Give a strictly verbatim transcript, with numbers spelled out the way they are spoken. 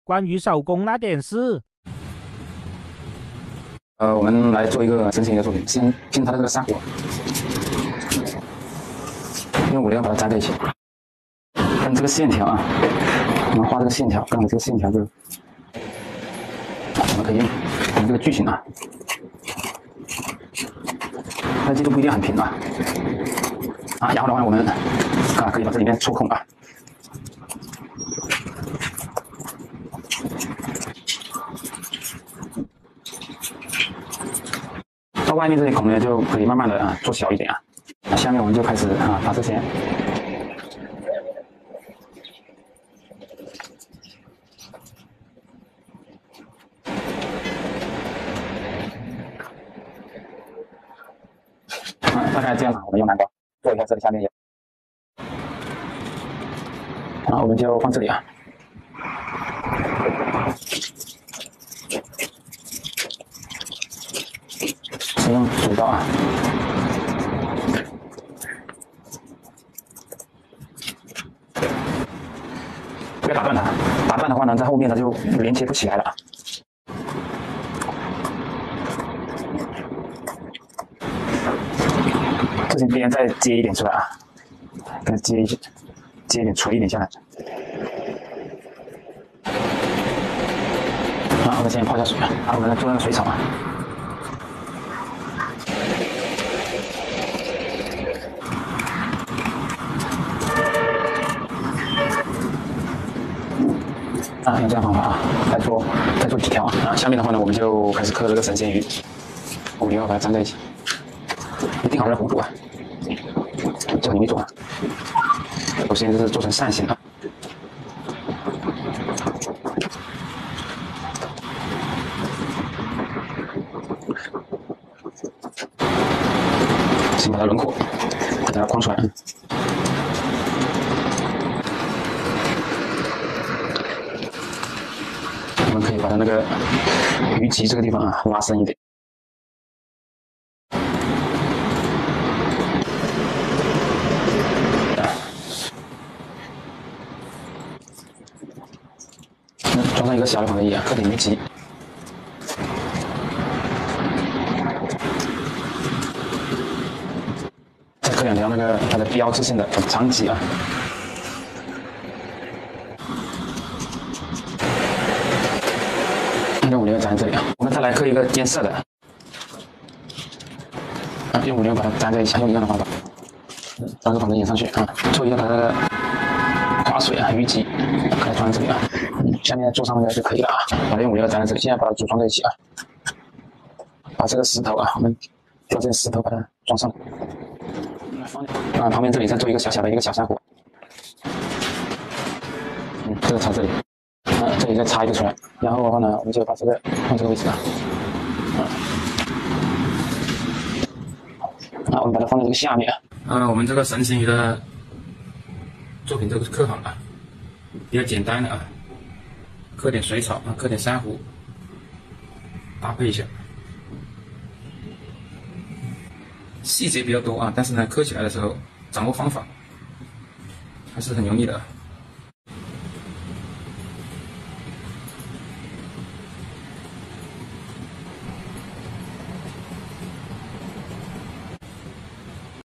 关于手工那点事。 呃，我们来做一个神奇的作品，先拼它的这个砂锅，用五料把它粘在一起，跟这个线条啊，我们画这个线条，刚好这个线条就，我们可以用我们这个矩形啊，那记住不一定很平啊，啊，然后的话我们啊可以把这里面戳孔啊。 到外面这些孔呢，就可以慢慢的啊做小一点啊。那下面我们就开始啊把这些啊大概这样子，我们用南瓜做一下这里下面也，然后我们就放这里啊。 使用主刀啊，不要打断它，打断的话呢，在后面它就连接不起来了啊。这些边再接一点出来啊，再接一接一点，垂一点下来。好，我们先泡下水啊，好，我们来做那个水草啊。 啊，用这样方法啊，再做再做几条啊。下面的话呢，我们就开始刻这个神仙鱼，五零二把它粘在一起，一定好热弧度啊，这很容易做啊。首先就是做成扇形啊，先把它轮廓给它框出来。 我们可以把它那个鱼鳍这个地方啊拉伸一点，那装上一个小的防雷液啊，刻点鱼鳍，再刻两条那个它的标志性的长脊啊。 用五零二粘在这里啊，我们再来刻一个间色的，啊，用五零二把它粘在一起，用一样的方法，把这个防雷粘上去啊，做一下它的划水啊，鱼鳍，给它装在这里啊，嗯，下面做上那个就可以了啊，把用五零二粘在这里，现在把它组装在一起啊，把这个石头啊，我们挑这个石头把它装上，啊，旁边这里再做一个小小的一个小砂锅，嗯，这个插这里。 啊，这里再插一个出来，然后的话呢，我们就把这个放这个位置啊，啊，我们把它放在这个下面啊。啊，我们这个神仙鱼的作品这个刻好了，比较简单的啊，刻点水草啊，刻点珊瑚，搭配一下，细节比较多啊，但是呢，刻起来的时候掌握方法还是很容易的。